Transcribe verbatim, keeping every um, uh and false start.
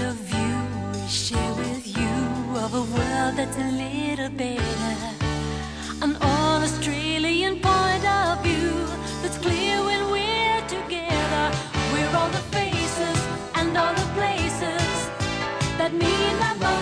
of view we share with you of a world that's a little better. An all-Australian point of view that's clear when we're together. We're all the faces and all the places that mean that much.